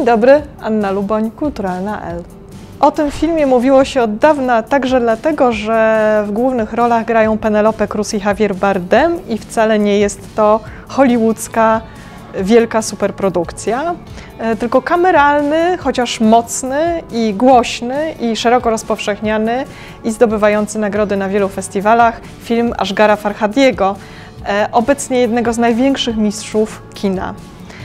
Dzień dobry, Anna Luboń, Kulturalna.pl. O tym filmie mówiło się od dawna także dlatego, że w głównych rolach grają Penelope Cruz i Javier Bardem i wcale nie jest to hollywoodzka wielka superprodukcja, tylko kameralny, chociaż mocny i głośny i szeroko rozpowszechniany i zdobywający nagrody na wielu festiwalach film Asghara Farhadiego, obecnie jednego z największych mistrzów kina.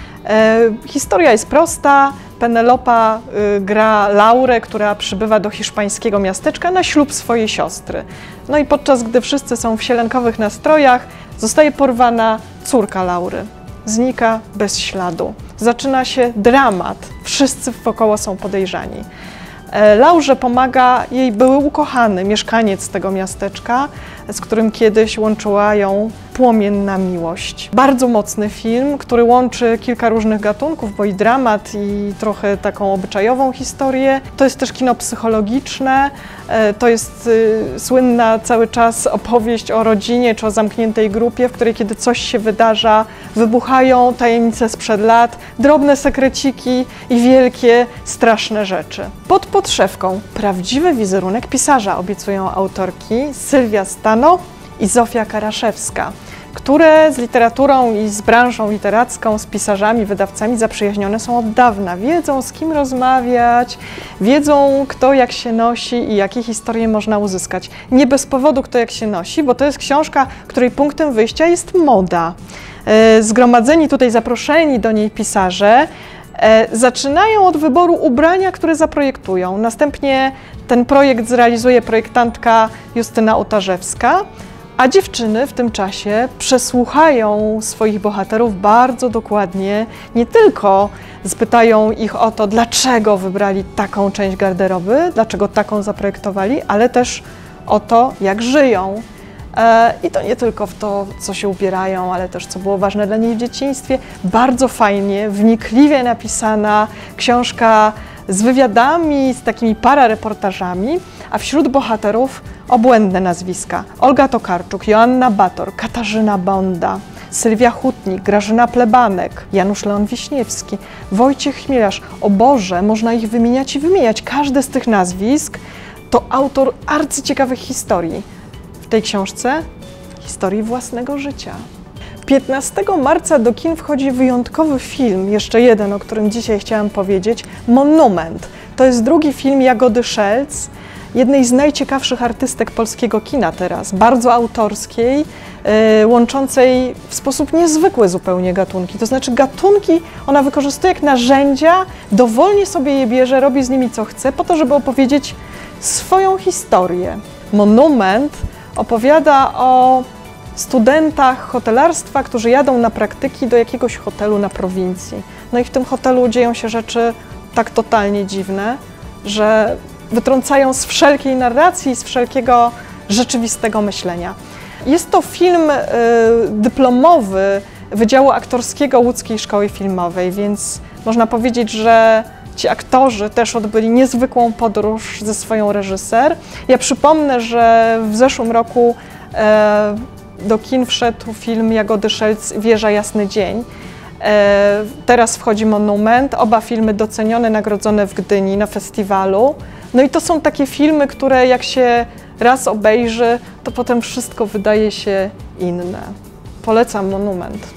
Historia jest prosta. Penelopa gra Laurę, która przybywa do hiszpańskiego miasteczka na ślub swojej siostry. No i podczas gdy wszyscy są w sielankowych nastrojach, zostaje porwana córka Laury. Znika bez śladu. Zaczyna się dramat. Wszyscy wokoło są podejrzani. Laurze pomaga jej były ukochany, mieszkaniec tego miasteczka, z którym kiedyś łączyła ją płomienna miłość. Bardzo mocny film, który łączy kilka różnych gatunków, bo i dramat, i trochę taką obyczajową historię. To jest też kino psychologiczne, to jest słynna cały czas opowieść o rodzinie czy o zamkniętej grupie, w której kiedy coś się wydarza, wybuchają tajemnice sprzed lat, drobne sekreciki i wielkie, straszne rzeczy. Pod podszewką prawdziwy wizerunek pisarza obiecują autorki Sylwia Stano i Zofia Karaszewska, które z literaturą i z branżą literacką, z pisarzami, wydawcami zaprzyjaźnione są od dawna. Wiedzą, z kim rozmawiać, wiedzą, kto jak się nosi i jakie historie można uzyskać. Nie bez powodu kto jak się nosi, bo to jest książka, której punktem wyjścia jest moda. Zgromadzeni tutaj, zaproszeni do niej pisarze zaczynają od wyboru ubrania, które zaprojektują. Następnie ten projekt zrealizuje projektantka Justyna Otarzewska, a dziewczyny w tym czasie przesłuchają swoich bohaterów bardzo dokładnie. Nie tylko spytają ich o to, dlaczego wybrali taką część garderoby, dlaczego taką zaprojektowali, ale też o to, jak żyją. I to nie tylko w to, co się ubierają, ale też co było ważne dla niej w dzieciństwie. Bardzo fajnie, wnikliwie napisana książka z wywiadami, z takimi parareportażami, a wśród bohaterów obłędne nazwiska. Olga Tokarczuk, Joanna Bator, Katarzyna Bonda, Sylwia Hutnik, Grażyna Plebanek, Janusz Leon Wiśniewski, Wojciech Chmielarz. O Boże, można ich wymieniać i wymieniać. Każdy z tych nazwisk to autor arcyciekawych historii. W tej książce historii własnego życia. 15 marca do kin wchodzi wyjątkowy film, jeszcze jeden, o którym dzisiaj chciałam powiedzieć, Monument. To jest drugi film Jagody Szelc, jednej z najciekawszych artystek polskiego kina teraz, bardzo autorskiej, łączącej w sposób niezwykły zupełnie gatunki. To znaczy gatunki ona wykorzystuje jak narzędzia, dowolnie sobie je bierze, robi z nimi co chce, po to, żeby opowiedzieć swoją historię. Monument opowiada o studentach hotelarstwa, którzy jadą na praktyki do jakiegoś hotelu na prowincji. No i w tym hotelu dzieją się rzeczy tak totalnie dziwne, że wytrącają z wszelkiej narracji, z wszelkiego rzeczywistego myślenia. Jest to film dyplomowy Wydziału Aktorskiego Łódzkiej Szkoły Filmowej, więc można powiedzieć, że ci aktorzy też odbyli niezwykłą podróż ze swoją reżyser. Ja przypomnę, że w zeszłym roku do kin wszedł film Jagody Szelc Wieża Jasny Dzień. Teraz wchodzi Monument. Oba filmy docenione, nagrodzone w Gdyni na festiwalu. No i to są takie filmy, które jak się raz obejrzy, to potem wszystko wydaje się inne. Polecam Monument.